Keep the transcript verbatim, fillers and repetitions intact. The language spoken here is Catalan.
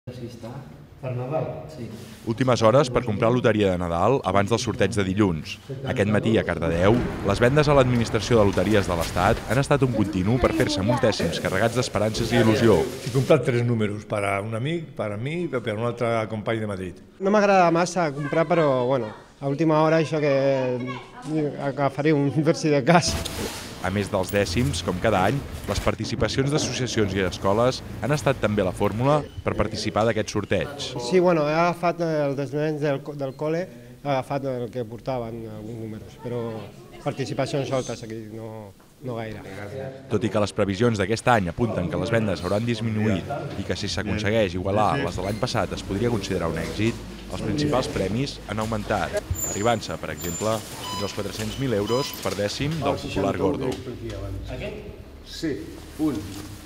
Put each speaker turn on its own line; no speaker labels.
Per Nadal? Sí.
Últimes hores per comprar loteria de Nadal abans del sorteig de dilluns. Aquest matí a Cardedeu, les vendes a l'Administració de Loteries de l'Estat han estat un continu per fer-se amb uns dècims carregats d'esperances i il·lusió.
He comprat tres números, per a un amic, per a mi i per a un altre company de Madrid.
No m'agrada massa comprar, però bueno, a última hora això que agafaré un versi de cas.
A més dels dècims, com cada any, les participacions d'associacions i escoles han estat també la fórmula per participar d'aquest sorteig.
Sí, bueno, he agafat els nens del, del col·le, he agafat el que portaven alguns números, però participacions soltes aquí, no, no gaire.
Tot i que les previsions d'aquest any apunten que les vendes hauran disminuït i que si s'aconsegueix igualar les de l'any passat es podria considerar un èxit, els principals premis han augmentat, arribant-se, per exemple, fins als quatre-cents mil euros per dècim del popular Gordo.
Aquest? Sí, un.